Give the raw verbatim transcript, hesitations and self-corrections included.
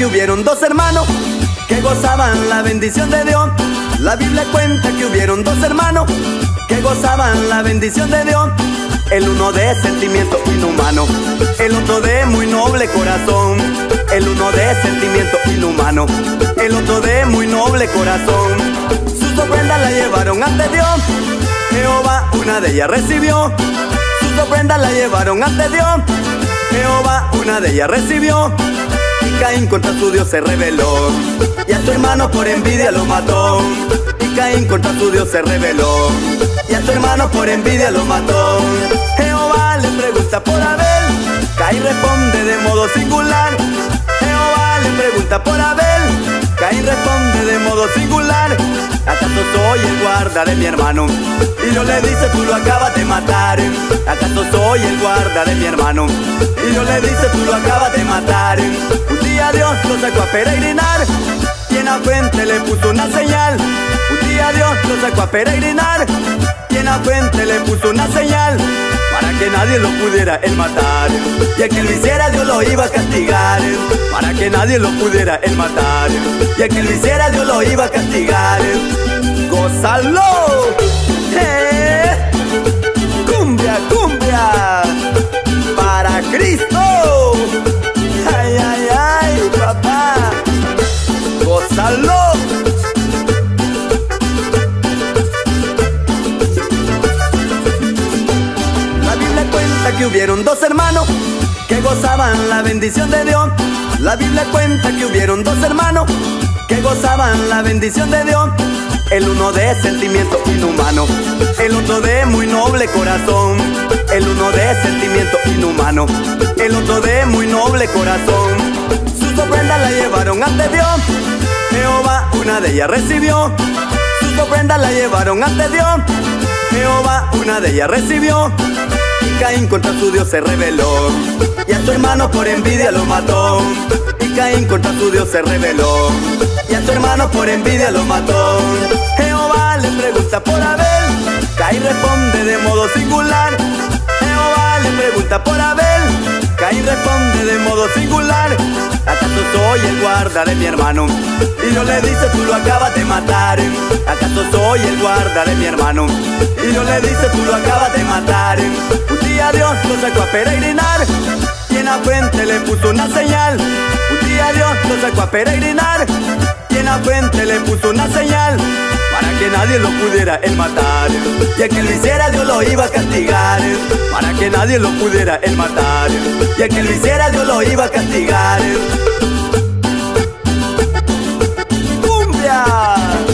hubieron dos hermanos que gozaban la bendición de Dios. La Biblia cuenta que hubieron dos hermanos que gozaban la bendición de Dios. El uno de sentimiento inhumano, el otro de muy noble corazón. El uno de sentimiento inhumano, el otro de muy noble corazón. Sus ofrendas la llevaron ante Dios, Jehová una de ellas recibió. Sus ofrendas la llevaron ante Dios, Jehová una de ellas recibió. Y Caín contra su Dios se rebeló, y a su hermano por envidia lo mató. Y Caín contra su Dios se rebeló, y a su hermano por envidia lo mató. Jehová le pregunta por Abel, Caín responde de modo singular. Jehová le pregunta por Abel, Caín responde de modo singular. ¿Acaso soy el guarda de mi hermano? Y Dios le dice, tú lo acabas de matar. ¿Acaso soy el guarda de mi hermano? Y Dios le dice, tú lo acabas de matar. Un día Dios lo sacó a peregrinar, y en la fuente le puso una señal. Un día Dios lo sacó a peregrinar, y en la fuente le puso una señal, para que nadie lo pudiera él matar. Y el que lo hiciera Dios lo iba a castigar, para que nadie lo pudiera él matar. Y el que lo hiciera Dios lo iba a castigar. ¡Gózalo! ¡Eh! ¡Cumbia, cumbia! ¡Para Cristo! ¡Ay, ay, ay, papá! ¡Gózalo! Que hubieron dos hermanos que gozaban la bendición de Dios. La Biblia cuenta que hubieron dos hermanos que gozaban la bendición de Dios. El uno de sentimiento inhumano, el otro de muy noble corazón. El uno de sentimiento inhumano, el otro de muy noble corazón. Sus ofrendas la llevaron ante Dios, Jehová una de ellas recibió. Sus ofrendas la llevaron ante Dios, Jehová una de ellas recibió. Caín contra su Dios se rebeló, y a su hermano por envidia lo mató. Y Caín contra su Dios se rebeló, y a su hermano por envidia lo mató. Jehová le pregunta por Abel, Caín responde de modo singular. Jehová le pregunta por Abel, Caín responde de modo singular. ¿Acaso soy el guarda de mi hermano? Y Dios le dice, tú lo acabas de matar. ¿Acaso soy el guarda de mi hermano? Y Dios le dice, tú lo acabas de matar. Un día Dios lo sacó a peregrinar, y en la fuente le puso una señal. Un día Dios lo sacó a peregrinar, y en la fuente le puso una señal, para que nadie lo pudiera él matar. Y el que lo hiciera Dios lo iba a castigar, para que nadie lo pudiera él matar. Y el que lo hiciera Dios lo iba a castigar. ¡Cumbia!